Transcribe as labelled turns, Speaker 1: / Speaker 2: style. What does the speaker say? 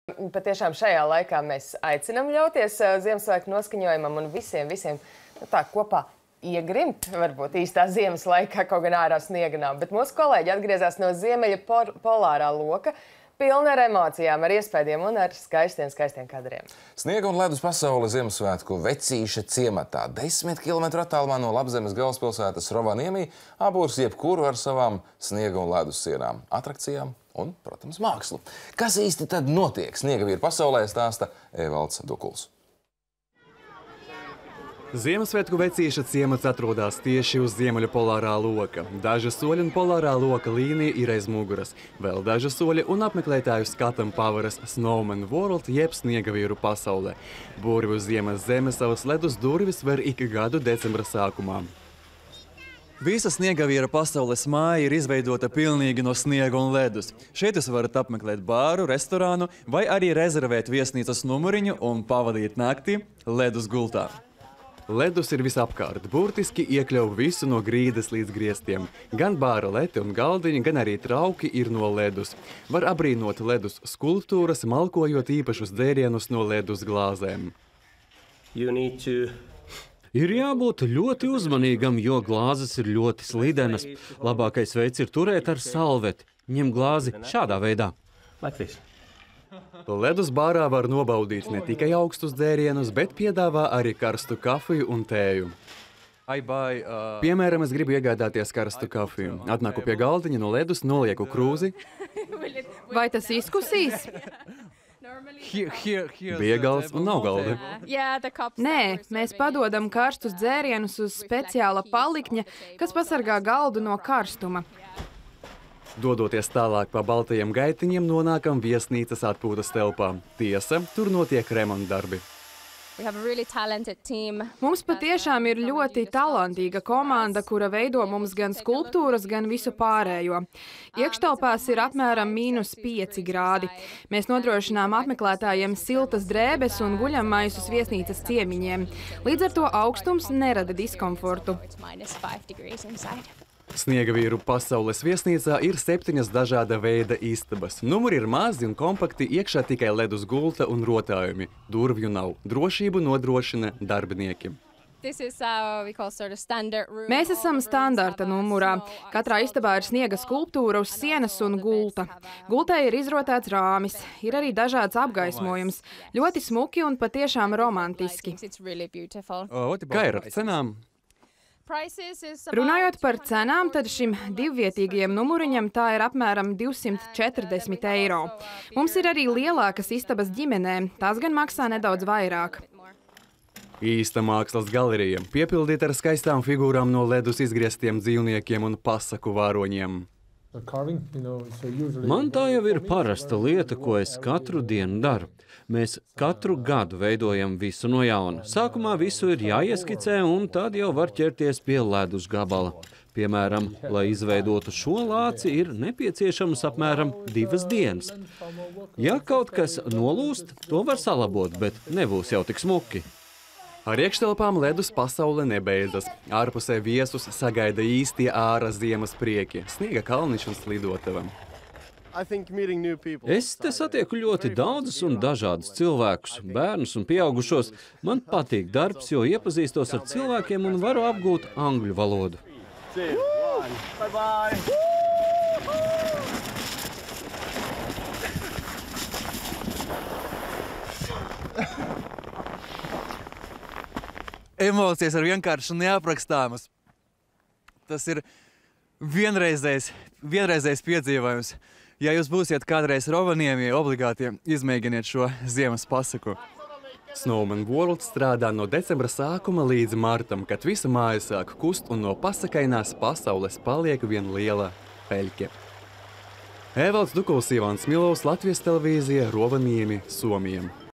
Speaker 1: Patiešām šajā laikā mēs aicinām ļauties Ziemassvētku noskaņojumam un visiem tā kopā iegrimt, varbūt īstā ziemas laikā, kaut gan ārā sniega nav. Bet mūsu kolēģi atgriezās no ziemeļa polārā loka, pilna ar emocijām, ar iespējām un ar skaistiem kadriem.
Speaker 2: Sniega un ledus pasaule Ziemassvētku Vecīša ciematā. 10 kilometru attālumā no Labzemes galvaspilsētas Rovaniemī apbūrs jebkuru ar savām sniega un ledus sienām, atrakcijām un, protams, mākslu. Kas īsti tad notiek Sniegavīru pasaulē, stāsta Evalds Dukuls.
Speaker 3: Ziemassvētku Vecīša ciemats atrodas tieši uz ziemeļu polārā loka. Daži soļi un polārā loka līnija ir aiz muguras. Vēl daži soļi un apmeklētāju skatam pavaras Snowman World jeb Sniegavīru pasaulē. Būri uz ziemas zemes savas ledus durvis ver ik gadu decembra sākumā. Visa Sniegavīra pasaules māja ir izveidota pilnīgi no sniega un ledus. Šeit jūs varat apmeklēt bāru, restorānu vai arī rezervēt viesnīcas numuriņu un pavadīt naktī ledus gultā. Ledus ir visapkārt, burtiski iekļauj visu no grīdas līdz griestiem. Gan bāra leti un galdiņi, gan arī trauki ir no ledus. Var abrīnot ledus skulptūras, malkojot īpašus dzērienus no ledus glāzēm.
Speaker 4: Ir jābūt ļoti uzmanīgam, jo glāzes ir ļoti slidenas. Labākais veids ir turēt ar salveti. Ņem glāzi šādā veidā.
Speaker 3: Ledus bārā var nobaudīt ne tikai augstus dzērienus, bet piedāvā arī karstu kafiju un tēju. Piemēram, es gribu iegādāties karstu kafiju. Atnāku pie galdiņa no ledus, nolieku krūzi.
Speaker 5: Vai tas izkusīs?
Speaker 3: Bija galds un nav galda.
Speaker 5: Nē, mēs padodam karstus dzērienus uz speciāla palikņa, kas pasargā galdu no karstuma.
Speaker 3: Dodoties tālāk pa baltajiem gaitiņiem, nonākam viesnīcas atpūtas telpā. Tiesa, tur notiek remontdarbi.
Speaker 5: Mums patiešām ir ļoti talantīga komanda, kura veido mums gan skulptūras, gan visu pārējo. Iekštelpās ir apmēram -5 grādi. Mēs nodrošinām apmeklētājiem siltas drēbes un guļammaisus viesnīcas ciemiņiem. Līdz ar to augstums nerada diskomfortu.
Speaker 3: Sniegavīru pasaules viesnīcā ir 7 dažāda veida istabas. Numuri ir mazi un kompakti, iekšā tikai ledus gulta un rotājumi. Durvju nav. Drošību nodrošina darbinieki.
Speaker 5: Mēs esam standarta numurā. Katrā istabā ir sniega skulptūra uz sienas un gulta. Gultai ir izrotēts rāmis. Ir arī dažāds apgaismojums. Ļoti smuki un patiešām romantiski.
Speaker 3: Kā ir ar cenām?
Speaker 5: Runājot par cenām, tad šim divvietīgajam numuriņam tā ir apmēram 240 eiro. Mums ir arī lielākas istabas ģimenēm, tās gan maksā nedaudz vairāk.
Speaker 3: Īsta mākslas galerija, piepildīta ar skaistām figūrām no ledus izgrieztiem dzīvniekiem un pasaku vāroņiem.
Speaker 4: Man tā jau ir parasta lieta, ko es katru dienu daru. Mēs katru gadu veidojam visu no jauna. Sākumā visu ir jāieskicē, un tad jau var ķerties pie ledus gabala. Piemēram, lai izveidotu šo lāci, ir nepieciešams apmēram 2 dienas. Ja kaut kas nolūst, to var salabot, bet nebūs jau tik smuki.
Speaker 3: Ar iekštelpām ledus pasaule nebeidzas. Ārpusē viesus sagaida īstie ārā ziemas prieki, sniega kalniņš un slidotava.
Speaker 4: Es te satieku ļoti daudzus un dažādus cilvēkus, bērnus un pieaugušos. Man patīk darbs, jo iepazīstos ar cilvēkiem un varu apgūt angļu valodu.
Speaker 3: Emocijas ir vienkārši neaprakstāmas. Tas ir vienreizējs piedzīvojums. Ja jūs būsiet kādreiz Rovaniemī, obligāti izmēģiniet šo ziemas pasaku. Snowman World strādā no decembra sākuma līdz martam, kad visa māja sāk kust un no pasakainās pasaules paliek viena liela peļķe. Evalds Dukuls, Ivans Milovs, Latvijas televīzija, Rovaniemi, Somija.